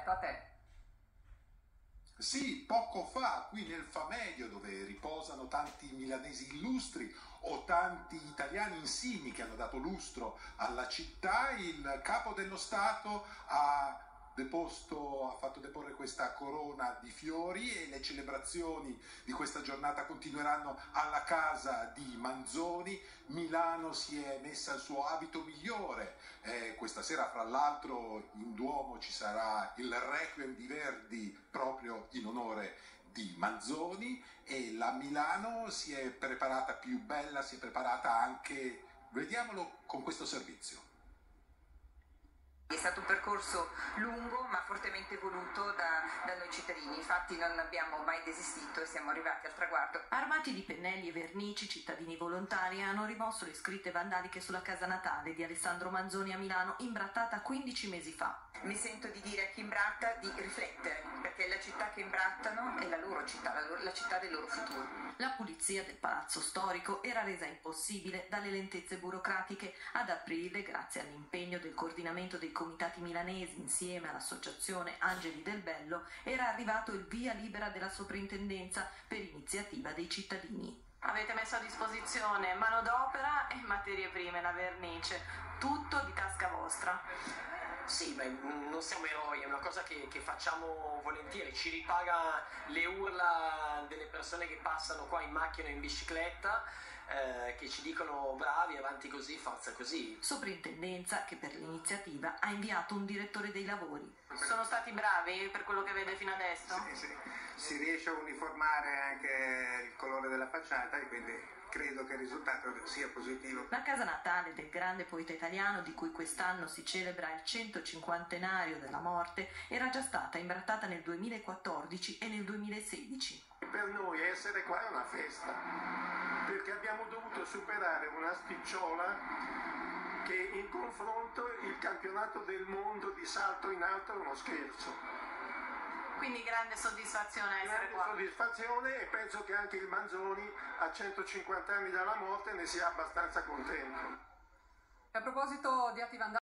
da te. Sì, poco fa, qui nel Famedio, dove riposano tanti milanesi illustri o tanti italiani insigni che hanno dato lustro alla città, il capo dello Stato ha fatto deporre questa corona di fiori e le celebrazioni di questa giornata continueranno alla casa di Manzoni. Milano si è messa il suo abito migliore. Questa sera, fra l'altro, in Duomo ci sarà il Requiem di Verdi proprio in onore di Manzoni, e la Milano si è preparata più bella, si è preparata anche, vediamolo, con questo servizio. È stato un percorso lungo ma fortemente voluto da noi cittadini, infatti non abbiamo mai desistito e siamo arrivati al traguardo. Armati di pennelli e vernici, cittadini volontari hanno rimosso le scritte vandaliche sulla casa natale di Alessandro Manzoni a Milano, imbrattata 15 mesi fa. Mi sento di dire a chi imbratta di riflettere, perché la città che imbrattano è la loro città, la città del loro futuro. La pulizia del palazzo storico era resa impossibile dalle lentezze burocratiche. Ad aprile, grazie all'impegno del coordinamento dei comitati milanesi insieme all'associazione Angeli del Bello, era arrivato il via libera della soprintendenza per iniziativa dei cittadini. Avete messo a disposizione manodopera e materie prime, la vernice, tutto di tasca vostra. Sì, ma non siamo eroi, è una cosa che facciamo volentieri, ci ripaga le urla delle persone che passano qua in macchina o in bicicletta, che ci dicono bravi, avanti così, forza così. Soprintendenza che per l'iniziativa ha inviato un direttore dei lavori. Sono stati bravi per quello che vede fino adesso? Sì, si riesce a uniformare anche il colore della facciata e quindi credo che il risultato sia positivo. La casa natale del grande poeta italiano, di cui quest'anno si celebra il 150° della morte, era già stata imbrattata nel 2014 e nel 2016. Per noi essere qua è una festa, perché abbiamo dovuto superare una spicciola che in confronto il campionato del mondo di salto in alto è uno scherzo. Quindi grande soddisfazione essere qua. Grande soddisfazione, e penso che anche il Manzoni a 150 anni dalla morte ne sia abbastanza contento. A proposito di atti vandalici,